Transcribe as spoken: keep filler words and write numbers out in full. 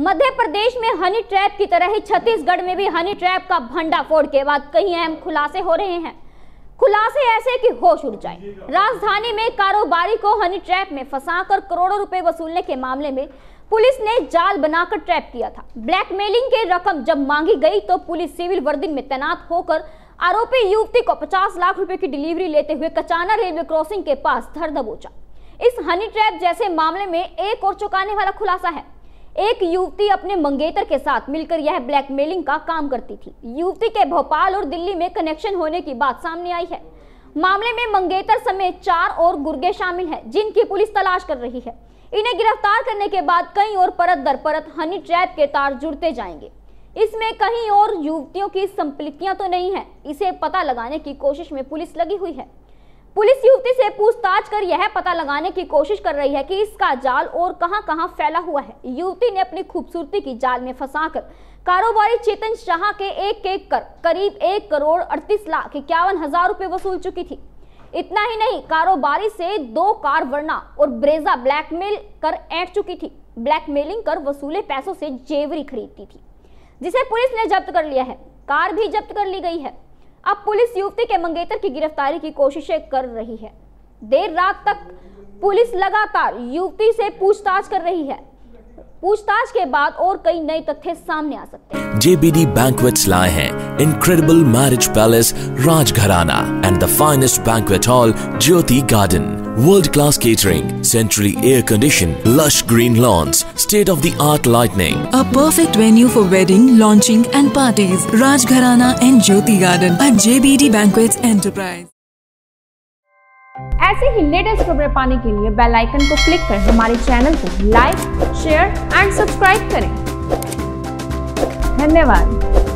मध्य प्रदेश में honey trap की तरह ही छत्तीसगढ़ में भी हनी ट्रैप का भंडाफोड़ के बाद कई अहम खुलासे हो रहे हैं। खुलासे ऐसे कि होश उड़ जाए। राजधानी में कारोबारी को हनी ट्रैप में फंसाकर करोड़ों रुपए वसूलने के मामले में पुलिस ने जाल बनाकर ट्रैप किया था। ब्लैकमेलिंग की रकम जब मांगी गई तो पुलिस सिविल वर्दी में तैनात होकर आरोपी युवती को पचास लाख रुपए की डिलीवरी लेते हुए कचाना रेलवे क्रॉसिंग के पास धर दबोचा। इस हनी ट्रैप जैसे मामले में एक और चौंकाने वाला खुलासा है। एक युवती अपने मंगेतर के साथ मिलकर यह ब्लैकमेलिंग का काम करती थी। युवती के भोपाल और दिल्ली में कनेक्शन होने की बात सामने आई है। मामले में मंगेतर समेत चार और गुर्गे शामिल हैं, जिनकी पुलिस तलाश कर रही है। इन्हें गिरफ्तार करने के बाद कई और परत दर परत हनी ट्रैप के तार जुड़ते जाएंगे। इसमें कहीं और युवतियों की संपत्तियां तो नहीं है, इसे पता लगाने की कोशिश में पुलिस लगी हुई है। पुलिस युवती से पूछताछ कर यह पता लगाने की कोशिश कर रही है कि इसका जाल और कहां-कहां फैला हुआ है। युवती ने अपनी खूबसूरती की जाल में फंसाकर कारोबारी चेतन शाह के एक एक कर करीब एक करोड़ अड़तीस लाख इक्यावन हजार रुपए वसूल चुकी थी। इतना ही नहीं, कारोबारी से दो कार वर्ना और ब्रेजा ब्लैकमेल कर ऐंठ चुकी थी। ब्लैकमेलिंग कर वसूले पैसों से जेवरी खरीदती थी, जिसे पुलिस ने जब्त कर लिया है। कार भी जब्त कर ली गई है। अब पुलिस युवती के मंगेतर की गिरफ्तारी की कोशिशें कर रही है। देर रात तक पुलिस लगातार युवती से पूछताछ कर रही है। पूछताछ के बाद और कई नए तथ्य सामने आ सकते हैं। J B D Banquets लाए हैं incredible marriage palace Rajgharana and the finest banquet hall Jyoti Garden. World class catering, centrally air conditioned, lush green lawns, state of the art lighting. A perfect venue for wedding, launching and parties. Rajgharana and Jyoti Garden at J B D Banquets Enterprise. ऐसे ही latest खबरें पाने के लिए bell icon को click कर हमारे channel को like, share and subscribe करें। धन्यवाद।